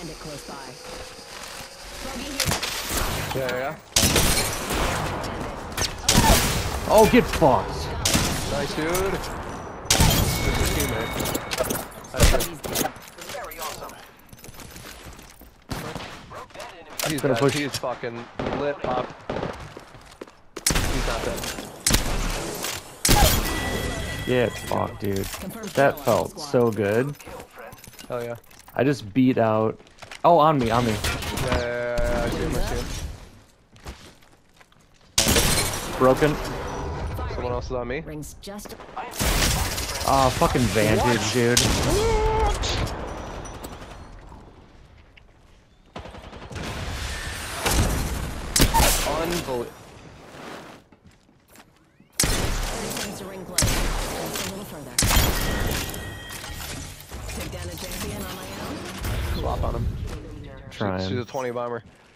bandit close by. Yeah. Oh, get fucked. Nice, dude. Good teammate. Very awesome. He's gonna dead. push. He's fucking lit up. He's not dead. Yeah, fuck, dude. That felt so good. Hell yeah. I just beat out. Oh, on me. Yeah, I see him, Broken. Someone else is on me. Rings just. Ah, fucking Vantage, dude. Unbelievable. To ring close. Just a little further. Take down a champion on my own. Swap on him. Trying. She's a 20 bomber.